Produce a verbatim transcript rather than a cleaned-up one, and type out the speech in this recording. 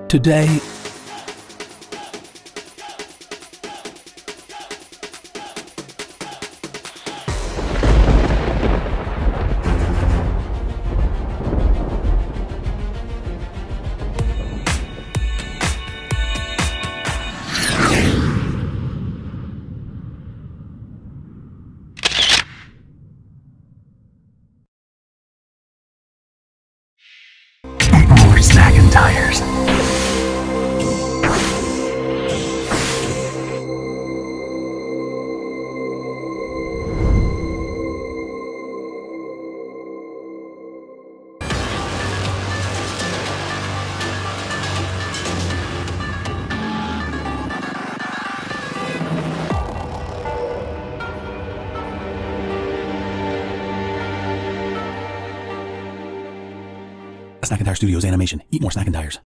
Today, more snacking tires. Snacking Tire Studios animation. Eat more snacking tires.